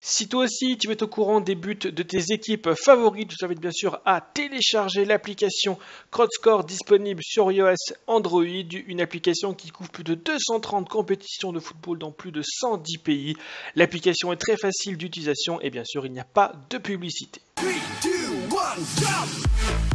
Si toi aussi tu veux être au courant des buts de tes équipes favorites, je t'invite bien sûr à télécharger l'application CrowdScore disponible sur iOS, Android, une application qui couvre plus de 230 compétitions de football dans plus de 110 pays. L'application est très facile d'utilisation et bien sûr il n'y a pas de publicité. 3, 2, 1, jump!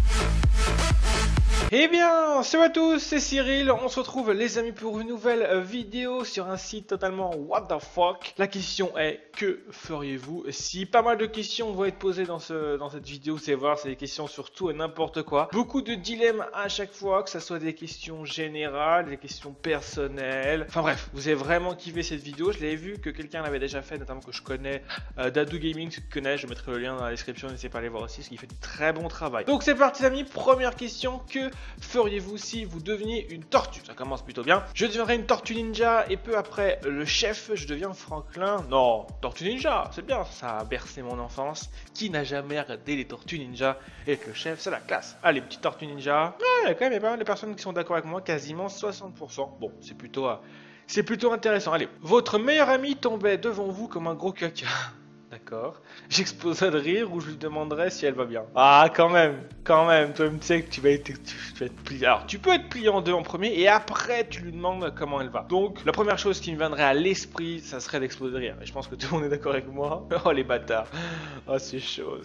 Eh bien, salut à tous, c'est Cyril, on se retrouve les amis pour une nouvelle vidéo sur un site totalement what the fuck. La question est, que feriez-vous si? Pas mal de questions vont être posées dans cette vidéo, c'est voir, c'est des questions sur tout et n'importe quoi. Beaucoup de dilemmes à chaque fois, que ce soit des questions générales, des questions personnelles. Enfin bref, vous avez vraiment kiffé cette vidéo, je l'avais vu que quelqu'un l'avait déjà fait, notamment que je connais, Dadou Gaming, si tu connais, je mettrai le lien dans la description, n'hésitez pas à aller voir aussi, parce qu'il fait du très bon travail. Donc c'est parti les amis, première question, que feriez-vous si vous deveniez une tortue? Ça commence plutôt bien. Je deviendrai une tortue ninja et peu après le chef, je deviens Franklin. Non, tortue ninja, c'est bien, ça a bercé mon enfance. Qui n'a jamais regardé les tortues ninja? Et que le chef, c'est la classe. Allez, petite tortue ninja. Ouais, quand même, pas mal de personnes qui sont d'accord avec moi, quasiment 60%. Bon, c'est plutôt intéressant. Allez, votre meilleur ami tombait devant vous comme un gros caca. D'accord. J'exploserai de rire ou je lui demanderai si elle va bien. Ah, quand même. Toi, tu sais que tu vas être plié. Alors, tu peux être plié en deux en premier et après, tu lui demandes comment elle va. Donc, la première chose qui me viendrait à l'esprit, ça serait d'exploser de rire. Et je pense que tout le monde est d'accord avec moi. Oh, les bâtards. Oh, c'est chaud.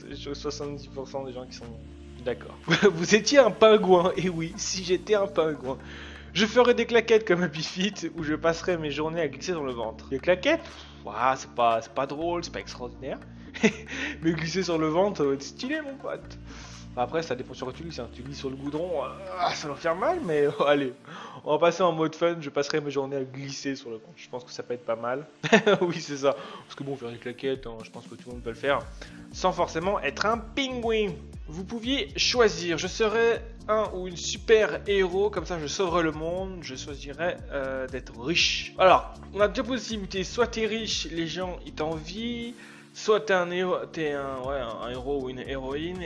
70% des gens qui sont d'accord. Vous étiez un pingouin. Et oui, si j'étais un pingouin. Je ferais des claquettes comme Happy Feet où je passerais mes journées à glisser dans le ventre. Les claquettes, ouah, c'est pas drôle, c'est pas extraordinaire. Mais glisser sur le ventre, ça va être stylé, mon pote. Après, ça dépend sur quoi tu glisses. Hein. Tu glisses sur le goudron, ça va faire mal, mais allez, on va passer en mode fun. Je passerai mes journées à glisser sur le ventre. Je pense que ça peut être pas mal. Oui, c'est ça. Parce que bon, faire des claquettes, hein, je pense que tout le monde peut le faire. Sans forcément être un pingouin. Vous pouviez choisir, je serais un ou une super héros, comme ça je sauverais le monde, je choisirais d'être riche. Alors, on a deux possibilités, soit t'es riche, les gens ils t'envient, soit t'es un héros, un héros ou une héroïne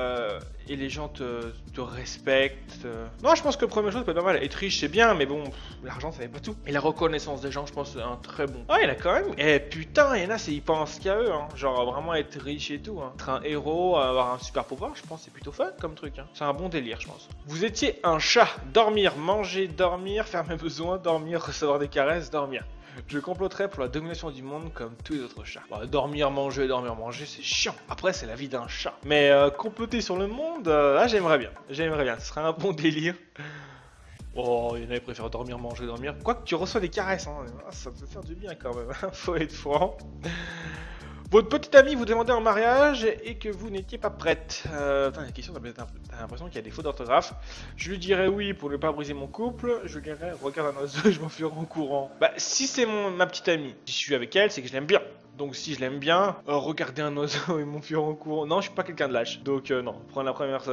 et les gens te respectent. Non, je pense que la première chose, c'est pas mal. Être riche, c'est bien, mais bon, l'argent, ça n'est pas tout. Et la reconnaissance des gens, je pense, c'est un très bon. Ah, il a quand même. Eh putain, il y en a, ils pensent qu'à eux, hein. Genre vraiment être riche et tout. Hein. Être un héros, avoir un super pouvoir, je pense, c'est plutôt fun comme truc. Hein. C'est un bon délire, je pense. Vous étiez un chat. Dormir, manger, dormir, faire mes besoins, dormir, recevoir des caresses, dormir. Je comploterais pour la domination du monde comme tous les autres chats. Bah, dormir, manger, c'est chiant. Après, c'est la vie d'un chat. Mais comploter sur le monde, là, j'aimerais bien. Ce serait un bon délire. Oh, il y en a qui préfèrent dormir, manger, dormir. Quoique tu reçois des caresses, hein. Ça peut faire du bien quand même. Faut être franc. Votre petite amie vous demandait en mariage et que vous n'étiez pas prête. Putain, la question, t'as l'impression qu'il y a des fautes d'orthographe. Je lui dirais oui pour ne pas briser mon couple. Je lui dirais regarde un oiseau, je m'enfuirai en courant. Bah, si c'est ma petite amie, si je suis avec elle, c'est que je l'aime bien. Donc si je l'aime bien, regarder un oiseau et m'enfuir en courant. Non, je suis pas quelqu'un de lâche. Donc non, prendre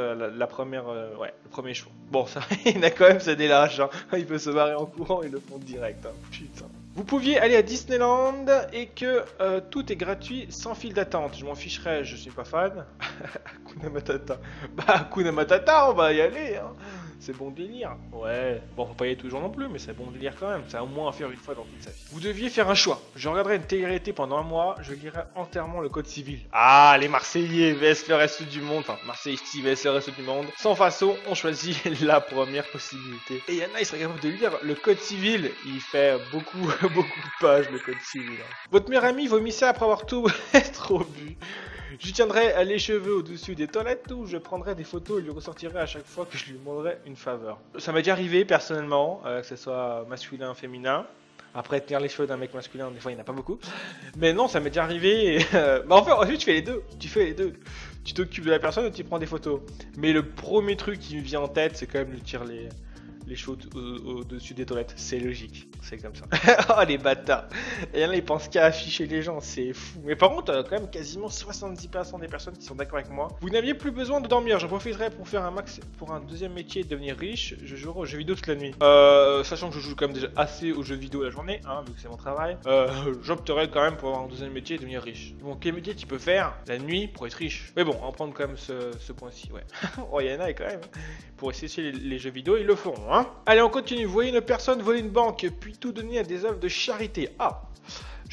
le premier choix. Bon, ça, il y en a quand même, ça délâche. Hein. Il peut se barrer en courant, ils le font direct. Hein. Putain. Vous pouviez aller à Disneyland et que tout est gratuit sans file d'attente. Je m'en ficherais, je suis pas fan. Hakuna Matata. Bah Hakuna Matata, on va y aller. Hein. C'est bon délire. Ouais. Bon, faut pas y aller toujours non plus, mais c'est bon délire quand même. C'est au moins à faire une fois dans toute sa vie. Vous deviez faire un choix. Je regarderai une télé-réalité pendant un mois. Je lirai entièrement le code civil. Ah, les Marseillais vs le reste du monde. Enfin, Marseille vs le reste du monde. Sans façon, on choisit la première possibilité. Et il y en a, ils seraient capables de lire le code civil. Il fait beaucoup de pages, le code civil. Hein. Votre meilleur ami vomissait après avoir tout trop bu. Je tiendrai les cheveux au-dessus des toilettes ou je prendrai des photos et lui ressortirai à chaque fois que je lui demanderai une faveur. Ça m'est déjà arrivé personnellement, que ce soit masculin ou féminin. Après, tenir les cheveux d'un mec masculin, des fois il n'y en a pas beaucoup. Mais non, ça m'est déjà arrivé. Et, bah en fait, ensuite tu fais les deux. Tu t'occupes de la personne et tu prends des photos. Mais le premier truc qui me vient en tête, c'est quand même de tirer les cheveux au-dessus des toilettes. C'est logique, c'est comme ça. Oh les bâtards. Et il y en a, ils pensent qu'à afficher les gens, c'est fou. Mais par contre, quand même quasiment 70% des personnes qui sont d'accord avec moi. Vous n'aviez plus besoin de dormir, j'en profiterai pour faire pour un deuxième métier et devenir riche. Je jouerai aux jeux vidéo toute la nuit. Sachant que je joue quand même déjà assez aux jeux vidéo la journée, hein, vu que c'est mon travail. J'opterai quand même pour avoir un deuxième métier et devenir riche. Bon, quel métier tu peux faire la nuit pour être riche? Mais bon, on va prendre quand même ce point-ci, ouais. Oh, il y en a quand même. Pour essayer les jeux vidéo, ils le feront, hein. Allez, on continue. Vous voyez une personne voler une banque, puis tout donner à des œuvres de charité. Ah,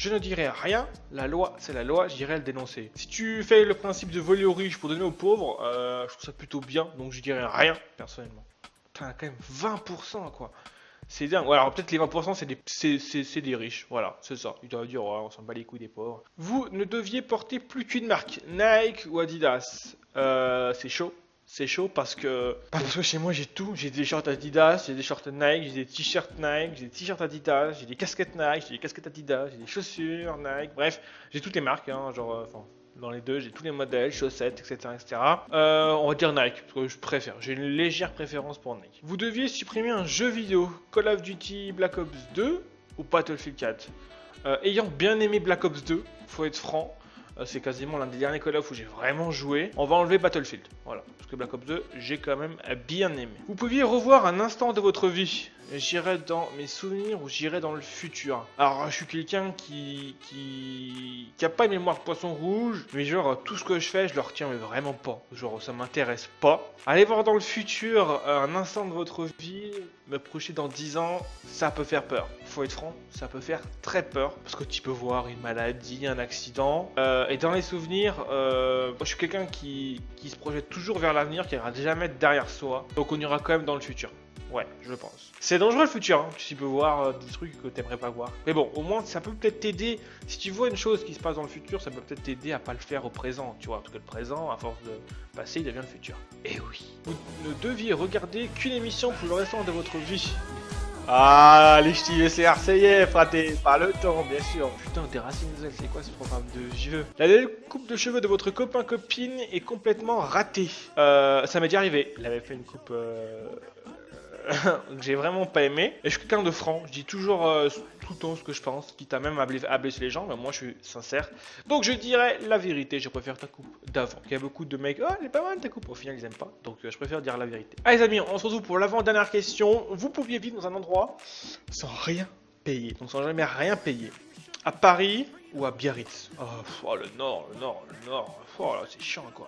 je ne dirai rien. La loi, c'est la loi, j'irai le dénoncer. Si tu fais le principe de voler aux riches pour donner aux pauvres, je trouve ça plutôt bien, donc je dirai rien, personnellement. Putain, quand même 20% quoi. C'est dingue. Ouais, alors peut-être les 20% c'est des riches. Voilà, c'est ça. Ils doivent dire, ouais, on s'en bat les couilles des pauvres. Vous ne deviez porter plus qu'une marque, Nike ou Adidas. C'est chaud. C'est chaud parce que chez moi j'ai tout. J'ai des shorts Adidas, j'ai des shorts Nike, j'ai des t-shirts Nike, j'ai des t-shirts Adidas, j'ai des casquettes Nike, j'ai des casquettes Adidas, j'ai des chaussures Nike. Bref, j'ai toutes les marques, hein, genre, dans les deux, j'ai tous les modèles, chaussettes, etc. etc. On va dire Nike, parce que je préfère. J'ai une légère préférence pour Nike. Vous deviez supprimer un jeu vidéo, Call of Duty Black Ops 2 ou Battlefield 4. Ayant bien aimé Black Ops 2, faut être franc. C'est quasiment l'un des derniers Call of où j'ai vraiment joué. On va enlever Battlefield, voilà. Parce que Black Ops 2, j'ai quand même bien aimé. Vous pouviez revoir un instant de votre vie. J'irai dans mes souvenirs ou j'irai dans le futur. Alors, je suis quelqu'un qui a pas une mémoire de poisson rouge, mais genre, tout ce que je fais, je le retiens mais vraiment pas. Genre, ça m'intéresse pas. Allez voir dans le futur un instant de votre vie, me projeter dans 10 ans, ça peut faire peur. Faut être franc, ça peut faire très peur. Parce que tu peux voir une maladie, un accident. Et dans les souvenirs, moi, je suis quelqu'un qui se projette toujours vers l'avenir, qui ira jamais derrière soi. Donc, on ira quand même dans le futur. Ouais, je pense. C'est dangereux le futur, hein. Tu peux voir des trucs que t'aimerais pas voir. Mais bon, au moins, ça peut peut-être t'aider. Si tu vois une chose qui se passe dans le futur, ça peut peut-être t'aider à pas le faire au présent, tu vois. Parce que le présent, à force de passer, il devient le futur. Et oui. Vous ne deviez regarder qu'une émission pour le restant de votre vie. Ah, les ch'tis, c'est RCF, fraté, pas le temps, bien sûr. Putain, des racines nouvelles, c'est quoi ce programme de vieux? La coupe de cheveux de votre copain-copine est complètement ratée. Ça m'est déjà arrivé. Il avait fait une coupe... que j'ai vraiment pas aimé. Et je suis quelqu'un de franc, je dis toujours tout le temps ce que je pense, quitte à même à blesser les gens, mais moi je suis sincère. Donc je dirais la vérité, je préfère ta coupe d'avant. Il y a beaucoup de mecs, oh elle est pas mal ta coupe, au final ils aiment pas, donc je préfère dire la vérité. Allez les amis, on se retrouve pour l'avant-dernière question. Vous pouviez vivre dans un endroit sans rien payer, donc sans jamais rien payer. À Paris ou à Biarritz? Oh, le nord. Oh là, c'est chiant quoi.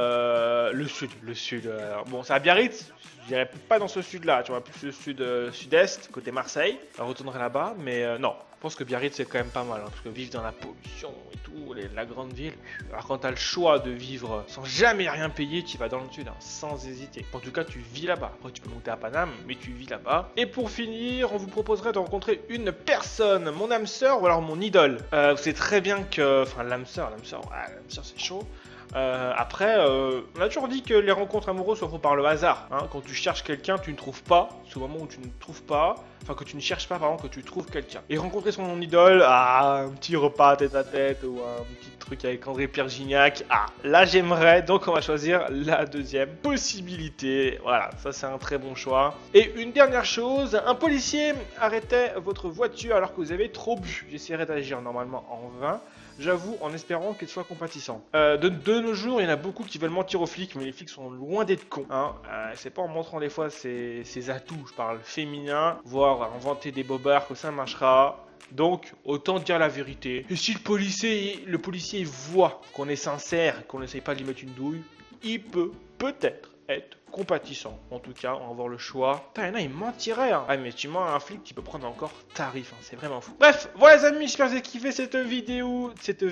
Le sud. Bon, c'est à Biarritz. Je dirais pas dans ce sud-là, tu vois, plus le sud-est, côté Marseille. On retournerait là-bas, mais non. Je pense que Biarritz c'est quand même pas mal, hein, parce que vivre dans la pollution et tout, la grande ville. Alors quand t'as le choix de vivre sans jamais rien payer, tu vas dans le sud, hein, sans hésiter. En tout cas, tu vis là-bas. Après, tu peux monter à Paname, mais tu vis là-bas. Et pour finir, on vous proposerait de rencontrer une personne, mon âme sœur ou alors mon idole. Vous savez très bien que, enfin l'âme sœur, c'est chaud. Après, on a toujours dit que les rencontres amoureuses se font par le hasard. Hein. Quand tu cherches quelqu'un, tu ne trouves pas. C'est au moment où tu ne trouves pas, enfin que tu ne cherches pas, pardon, que tu trouves quelqu'un. Et rencontrer son idole, un petit repas tête à tête ou un petit truc avec André-Pierre Gignac, là j'aimerais. Donc on va choisir la deuxième possibilité. Voilà, ça c'est un très bon choix. Et une dernière chose, un policier arrêtait votre voiture alors que vous avez trop bu. J'essaierai d'agir normalement en vain. J'avoue, en espérant qu'il soit compatissant. De nos jours, il y en a beaucoup qui veulent mentir aux flics, mais les flics sont loin d'être cons. Hein. C'est pas en montrant des fois ses atouts, je parle féminin, voire inventer des bobards que ça marchera. Donc, autant dire la vérité. Et si le policier voit qu'on est sincère, qu'on n'essaye pas de lui mettre une douille, il peut peut-être être compatissant. En tout cas, on va voir le choix. Putain, il y en a, il mentirait. Hein. Ah, mais tu mens à un flic, tu peux prendre encore tarif. Hein. C'est vraiment fou. Bref, voilà les amis, j'espère que vous avez kiffé cette vidéo.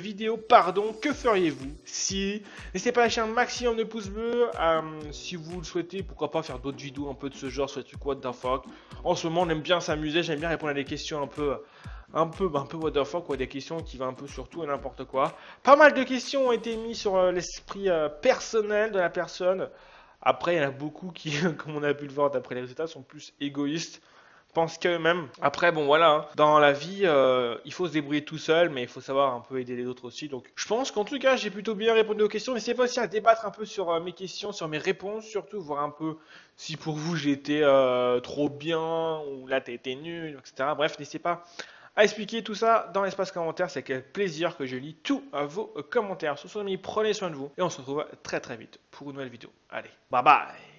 Que feriez-vous si... N'hésitez pas à lâcher un maximum de pouces bleus. Si vous le souhaitez, pourquoi pas faire d'autres vidéos un peu de ce genre sur les trucs what the fuck. En ce moment, on aime bien s'amuser. J'aime bien répondre à des questions un peu what the fuck, quoi, des questions qui vont un peu sur tout et n'importe quoi. Pas mal de questions ont été mises sur l'esprit personnel de la personne. Après, il y en a beaucoup qui, comme on a pu le voir d'après les résultats, sont plus égoïstes, pensent qu'eux-mêmes. Après, bon voilà, hein, dans la vie, il faut se débrouiller tout seul, mais il faut savoir un peu aider les autres aussi. Donc, je pense qu'en tout cas, j'ai plutôt bien répondu aux questions. N'hésitez pas aussi à débattre un peu sur mes questions, sur mes réponses, surtout voir un peu si pour vous j'ai été trop bien ou là t'as été nul, etc. Bref, n'hésitez pas à expliquer tout ça dans l'espace commentaire. C'est avec plaisir que je lis tous vos commentaires. Sur ce, amis, prenez soin de vous et on se retrouve très très vite pour une nouvelle vidéo. Allez, bye bye.